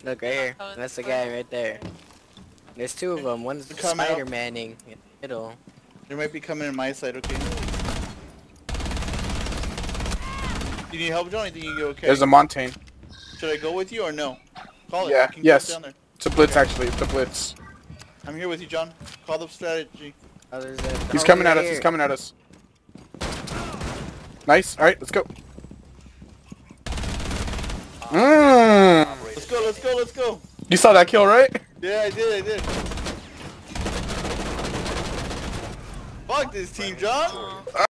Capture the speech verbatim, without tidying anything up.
Look right here. That's the guy right there. There's two of them. One's Spider-Manning in the middle. They might be coming in my side, okay? Do you need help, John? Do you think you okay? There's a Montaigne. Should I go with you or no? Call it. Yeah, Can yes. down there. It's a blitz, Okay. actually. It's a blitz. I'm here with you, John. Call the strategy. Oh, there's a, He's oh, coming right at us. here. He's coming at us. Nice. All right, let's go. Mm. Let's go, let's go, let's go. You saw that kill, right? Yeah, I did, I did. Fuck this team, John.